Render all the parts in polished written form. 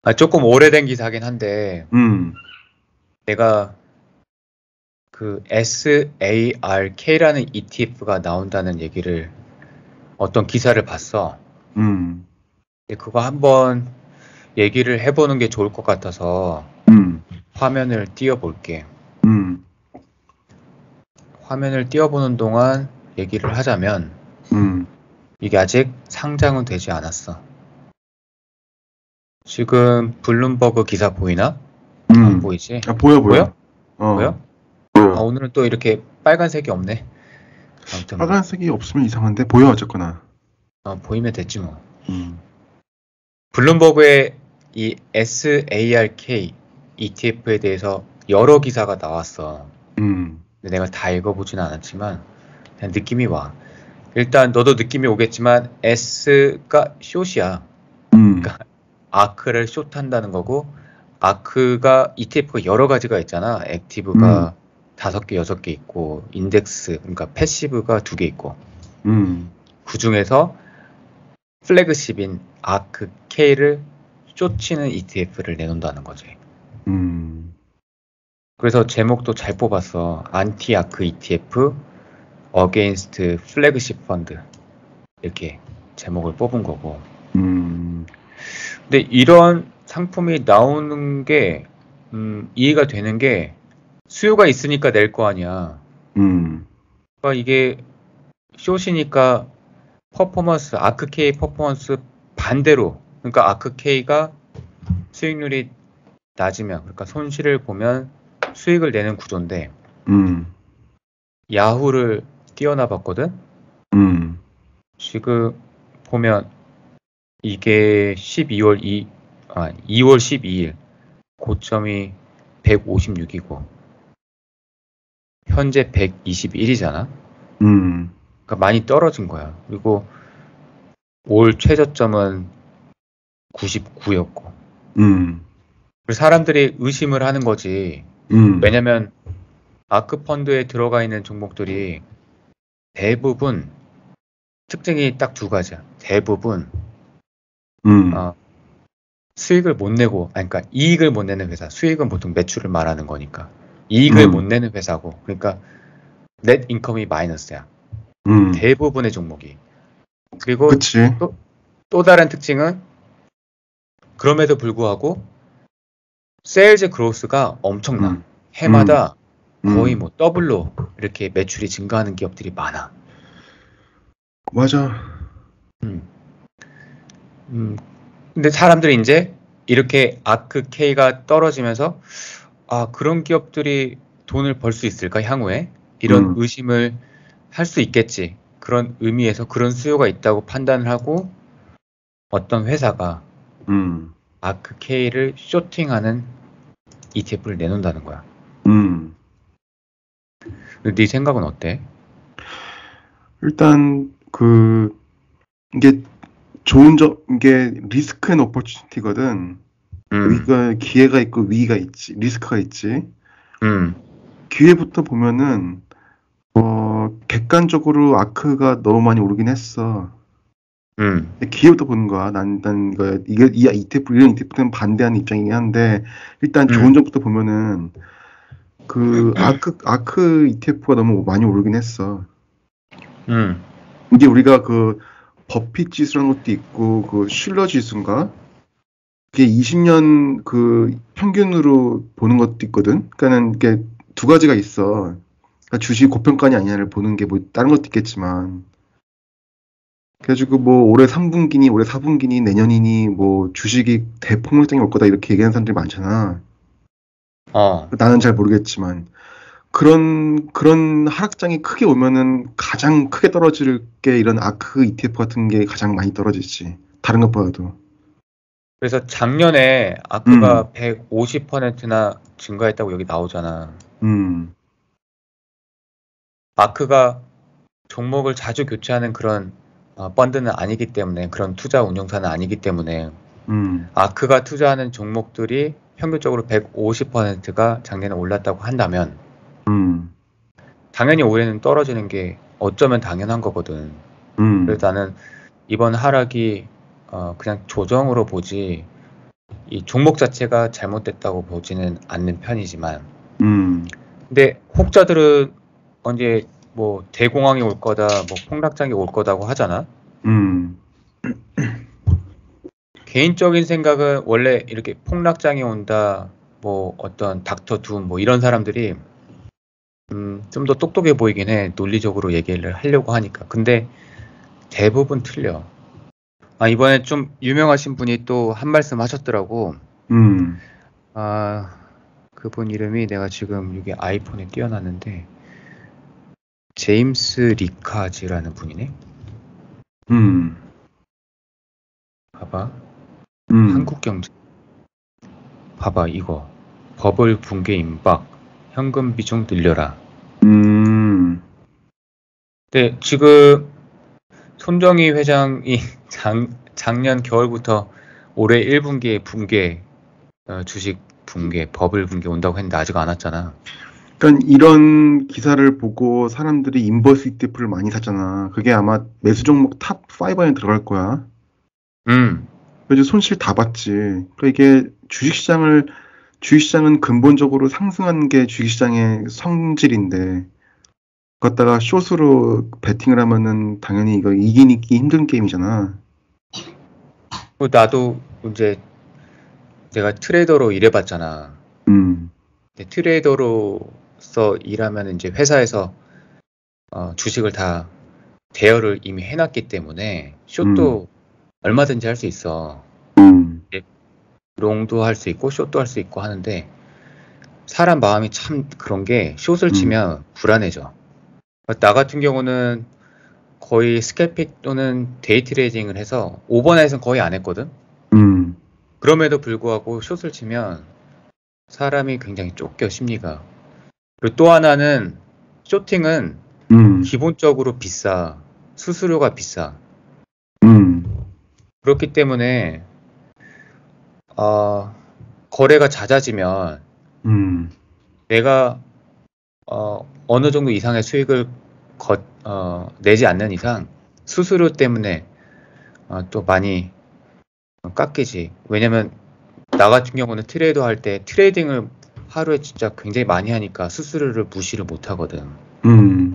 조금 오래된 기사긴 한데, 음, 내가 그 SARK라는 ETF가 나온다는 얘기를 어떤 기사를 봤어. 음, 근데 그거 한번 얘기를 해보는 게 좋을 것 같아서 음, 화면을 띄워볼게. 음, 화면을 띄워보는 동안 얘기를 하자면, 음, 이게 아직 상장은 되지 않았어. 지금 블룸버그 기사 보이나? 안 음. 보이지? 아, 보여, 보여? 보여. 어. 보여? 오늘은 또 이렇게 빨간색이 없네. 아무튼 뭐, 빨간색이 없으면 이상한데, 보여, 어쨌거나. 보이면 됐지 뭐. 음, 블룸버그의 이 SARK ETF에 대해서 여러 기사가 나왔어. 음, 근데 내가 다 읽어보지는 않았지만 그냥 느낌이 와. 일단 너도 느낌이 오겠지만 S가 숏이야. 음, 그러니까 아크를 숏한다는 거고, 아크가 ETF가 여러 가지가 있잖아. 음, 액티브가 5개, 6개 있고, 인덱스, 그러니까 패시브가 2개 있고, 음, 그 중에서 플래그십인 아크 K를 숏치는 ETF를 내놓는다는 거지. 음, 그래서 제목도 잘 뽑았어. 안티 아크 ETF 어게인스트 플래그십 펀드, 이렇게 제목을 뽑은 거고. 음, 근데 이런 상품이 나오는 게 이해가 되는 게, 수요가 있으니까 낼 거 아니야. 음, 그러니까 이게 숏이니까 퍼포먼스, 아크K 퍼포먼스 반대로, 그러니까 아크K가 수익률이 낮으면, 그러니까 손실을 보면 수익을 내는 구조인데, 음, 야후를 띄워놔 봤거든. 음, 지금 보면 이게 2월 12일 고점이 156이고 현재 121이잖아. 음, 그러니까 많이 떨어진 거야. 그리고 올 최저점은 99였고. 음, 사람들이 의심을 하는 거지. 음, 왜냐면 아크 펀드에 들어가 있는 종목들이 대부분 특징이 딱 두 가지야. 대부분 음, 어, 수익을 못 내고, 아니, 그러니까 이익을 못 내는 회사. 수익은 보통 매출을 말하는 거니까. 이익을 못 음, 내는 회사고. 그러니까 넷 인컴이 마이너스야. 음. 대부분의 종목이. 그리고 그치? 또, 또 다른 특징은 그럼에도 불구하고 세일즈 그로스가 엄청나. 음, 음, 해마다 거의 음. 뭐 더블로 이렇게 매출이 증가하는 기업들이 많아. 맞아. 음, 근데 사람들이 이제 이렇게 아크 K가 떨어지면서, 그런 기업들이 돈을 벌 수 있을까, 향후에? 이런 음, 의심을 할 수 있겠지. 그런 의미에서 그런 수요가 있다고 판단을 하고 어떤 회사가 음, 아크 K를 쇼팅하는 ETF를 내놓는다는 거야. 음. 네 생각은 어때? 일단, 이게 이게 리스크 앤 오퍼추니티거든. 음, 여기가 기회가 있고 위기가 있지, 리스크가 있지. 음, 기회부터 보면은, 객관적으로 아크가 너무 많이 오르긴 했어. 음, 근데 기회부터 보는 거야. 이 ETF, 이런 ETF는 반대하는 입장이긴 한데, 일단 좋은 음, 점부터 보면은, 아크 ETF가 너무 많이 오르긴 했어. 음, 이게 우리가 버핏 지수라는 것도 있고, 슐러 지수인가? 그게 20년 평균으로 보는 것도 있거든. 그러니까는 이게 두 가지가 있어. 그러니까 주식 고평가냐 아니냐를 보는 게 뭐 다른 것도 있겠지만. 그래가지고 뭐 올해 3분기니 올해 4분기니 내년이니 뭐 주식이 대폭락장이 올 거다 이렇게 얘기하는 사람들이 많잖아. 어. 나는 잘 모르겠지만 그런 하락장이 크게 오면은 가장 크게 떨어질 게 이런 아크 ETF 같은 게 가장 많이 떨어지지. 다른 것보다도. 그래서 작년에 음, 아크가 150%나 증가했다고 여기 나오잖아. 음, 아크가 종목을 자주 교체하는 그런 펀드는 아니기 때문에, 그런 투자 운용사는 아니기 때문에, 음, 아크가 투자하는 종목들이 평균적으로 150%가 작년에 올랐다고 한다면 음, 당연히 올해는 떨어지는 게 어쩌면 당연한 거거든. 음, 그래서 나는 이번 하락이 그냥 조정으로 보지, 이 종목 자체가 잘못됐다고 보지는 않는 편이지만, 음, 근데 혹자들은 언제 뭐 대공황이 올 거다, 뭐 폭락장이 올 거다고 하잖아. 음, 개인적인 생각은 원래 이렇게 폭락장이 온다, 뭐 어떤 닥터 둠, 뭐 이런 사람들이 좀 더 똑똑해 보이긴 해. 논리적으로 얘기를 하려고 하니까. 근데 대부분 틀려. 아, 이번에 좀 유명하신 분이 또 한 말씀 하셨더라고. 음, 아, 그분 이름이 내가 지금 여기 아이폰에 띄워놨는데, 제임스 리카즈라는 분이네. 음, 봐봐. 음, 한국경제. 봐봐, 이거. 버블 붕괴 임박. 현금 비중 늘려라. 음, 근데 지금 손정희 회장이 작년 겨울부터 올해 1분기에 붕괴, 주식 붕괴, 버블 붕괴 온다고 했는데 아직 안 왔잖아. 그러니까 이런 기사를 보고 사람들이 인버스 ETF를 많이 샀잖아. 그게 아마 매수 종목 탑 5 안에 들어갈 거야. 음, 그래서 손실 다 봤지. 그러니까 이게 주식시장은 근본적으로 상승하는 게 주식시장의 성질인데, 걷다가 숏으로 베팅을 하면은 당연히 이거 이기기 힘든 게임이잖아. 나도 이제 내가 트레이더로 일해봤잖아. 음, 근데 트레이더로서 일하면 이제 회사에서 주식을 다 대여를 이미 해놨기 때문에 음, 숏도 얼마든지 할 수 있어. 음, 이제 롱도 할 수 있고 숏도 할 수 있고 하는데 사람 마음이 참 그런 게 숏을 음, 치면 불안해져. 나 같은 경우는 거의 스캘픽 또는 데이 트레이딩을 해서 오버나잇은 거의 안 했거든. 음, 그럼에도 불구하고 숏을 치면 사람이 굉장히 쫓겨 심리가. 그리고 또 하나는 쇼팅은 음, 기본적으로 비싸. 수수료가 비싸. 음, 그렇기 때문에 어, 거래가 잦아지면 음, 내가 어느 정도 이상의 수익을 내지 않는 이상 수수료 때문에 또 많이 깎이지. 왜냐면 나 같은 경우는 트레이더 할 때 트레이딩을 하루에 진짜 굉장히 많이 하니까 수수료를 무시를 못 하거든. 음.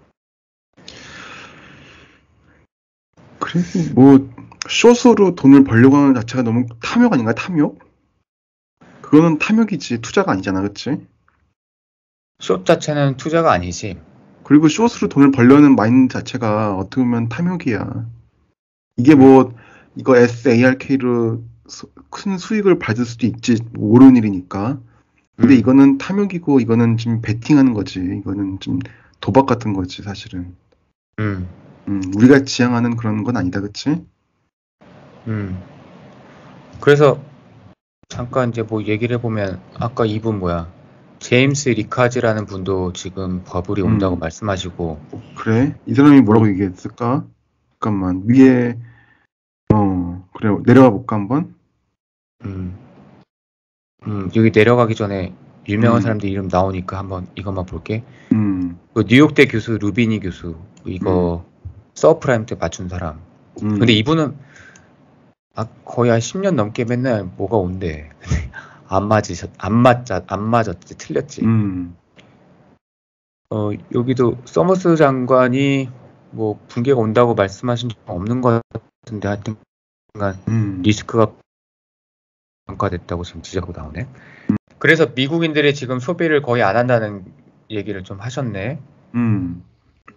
그리고 뭐, 숏으로 돈을 벌려고 하는 자체가 너무 탐욕 아닌가? 탐욕? 그거는 탐욕이지, 투자가 아니잖아, 그치? 숏 자체는 투자가 아니지. 그리고 숏으로 돈을 벌려는 마인드 자체가 어떻게 보면 탐욕이야. 이게 음, 뭐, 이거 SARK로 큰 수익을 받을 수도 있지, 모르는 일이니까. 근데 음, 이거는 탐욕이고, 이거는 좀 베팅하는 거지. 이거는 좀 도박 같은 거지, 사실은. 음, 우리가 지향하는 그런 건 아니다, 그치? 음. 그래서 잠깐 이제 뭐 얘기를 해보면 아까 이분 뭐야? 제임스 리카즈라는 분도 지금 버블이 온다고 음, 말씀하시고, 그래? 이 사람이 뭐, 뭐라고 얘기했을까? 잠깐만, 위에, 그래, 내려가 볼까, 한번? 음, 여기 내려가기 전에 유명한 음, 사람들 이름 나오니까 한번 이것만 볼게. 음, 그 뉴욕대 교수 루비니 교수 음, 이거 서프라임 때 맞춘 사람. 근데 음, 이분은 거의 한 10년 넘게 맨날 뭐가 온대. 안 맞았지, 틀렸지. 음, 여기도 서머스 장관이 뭐 붕괴가 온다고 말씀하신 적 없는 것 같은데 하여튼간 음, 리스크가 평가됐다고 지금 지적으로 나오네. 그래서 미국인들이 지금 소비를 거의 안 한다는 얘기를 좀 하셨네. 음.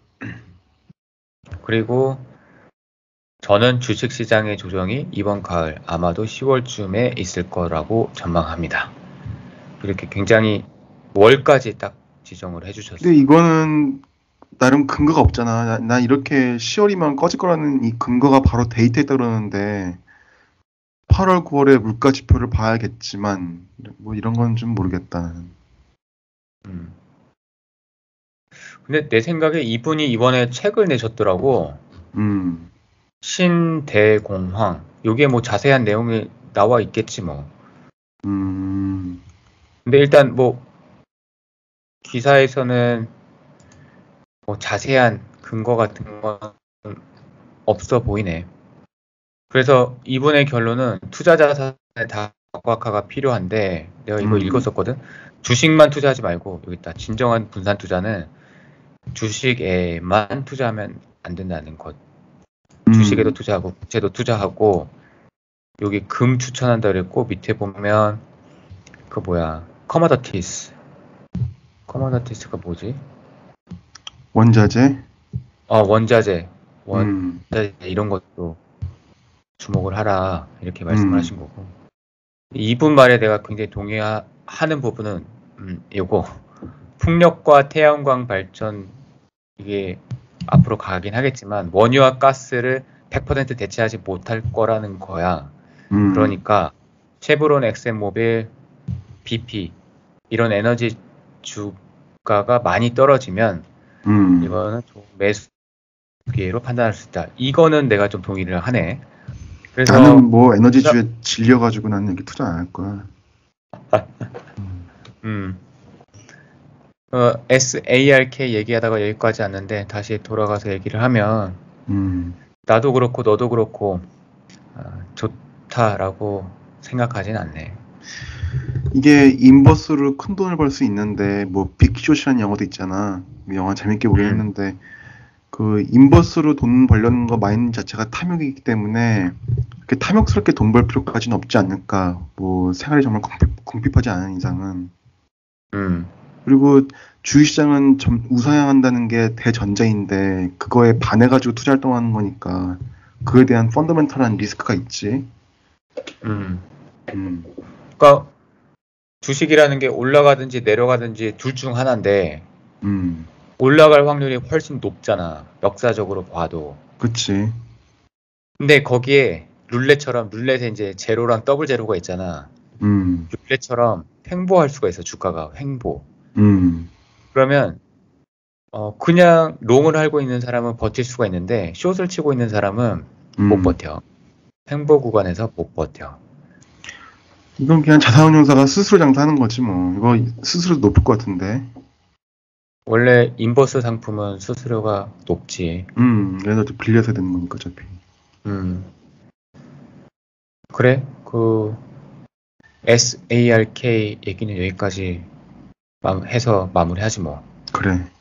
그리고 저는 주식시장의 조정이 이번 가을 아마도 10월쯤에 있을 거라고 전망합니다. 이렇게 굉장히 월까지 딱 지정을 근데 해주셨어. 이거는 나름 근거가 없잖아. 나 이렇게 10월이면 꺼질 거라는 이 근거가 바로 데이트했다 그러는데 8월, 9월에 물가 지표를 봐야겠지만 뭐 이런 건 좀 모르겠다. 나는. 음. 근데 내 생각에 이분이 이번에 책을 내셨더라고. 음, 신대공황. 요게 뭐 자세한 내용이 나와 있겠지 뭐. 음, 근데 일단 뭐 기사에서는 뭐 자세한 근거 같은 건 없어 보이네. 그래서 이분의 결론은 투자 자산을 다 박박화가 필요한데 내가 이거 음. 읽었었거든. 주식만 투자하지 말고 여기 있다. 진정한 분산 투자는 주식에만 투자하면 안 된다는 것. 주식에도 투자하고 국채도 투자하고 여기 금 추천한다 그랬고 밑에 보면 그 뭐야 커머더티스가 뭐지? 원자재? 원자재 음. 이런 것도 주목을 하라 이렇게 음. 말씀을 하신 거고 이분 말에 내가 굉장히 동의하는 부분은 요거 풍력과 태양광 발전 이게 앞으로 가긴 하겠지만 원유와 가스를 100% 대체하지 못할 거라는 거야. 그러니까 쉐브론, 엑센모빌, BP 이런 에너지 주가가 많이 떨어지면 이거는 좀 매수 기회로 판단할 수 있다. 이거는 내가 좀 동의를 하네. 그래서 나는 뭐 에너지주에 질려가지고 나는 여기 투자 안 할 거야. SARK 얘기하다가 여기까지 왔는데 다시 돌아가서 얘기를 하면 나도 그렇고 너도 그렇고 좋다라고 생각하진 않네. 이게 인버스로 큰 돈을 벌 수 있는데 뭐 빅숏이라는 영화도 있잖아. 영화 재밌게 보긴 했는데 그 인버스로 돈 벌려는 거 마인드 자체가 탐욕이기 때문에 그렇게 탐욕스럽게 돈 벌 필요까지는 없지 않을까. 뭐 생활이 정말 궁핍하지 않은 이상은. 그리고 주식시장은 우상향한다는 게 대전제인데 그거에 반해가지고 투자 활동하는 거니까 그에 대한 펀더멘털한 리스크가 있지. 그러니까 주식이라는 게 올라가든지 내려가든지 둘 중 하나인데 올라갈 확률이 훨씬 높잖아. 역사적으로 봐도. 그치. 근데 거기에 룰렛에 이제 제로랑 더블 제로가 있잖아. 룰렛처럼 횡보할 수가 있어. 주가가 횡보. 그러면 그냥 롱을 하고 있는 사람은 버틸 수가 있는데 숏을 치고 있는 사람은 못 버텨. 횡보 구간에서 못 버텨. 이건 그냥 자산운용사가 스스로 장사하는 거지 뭐. 이거 수수료 높을 것 같은데. 원래 인버스 상품은 수수료가 높지. 얘네도 빌려서 되는 거니까 어차피. 그래? 그 SARK 얘기는 여기까지 해서 마무리하지 뭐. 그래.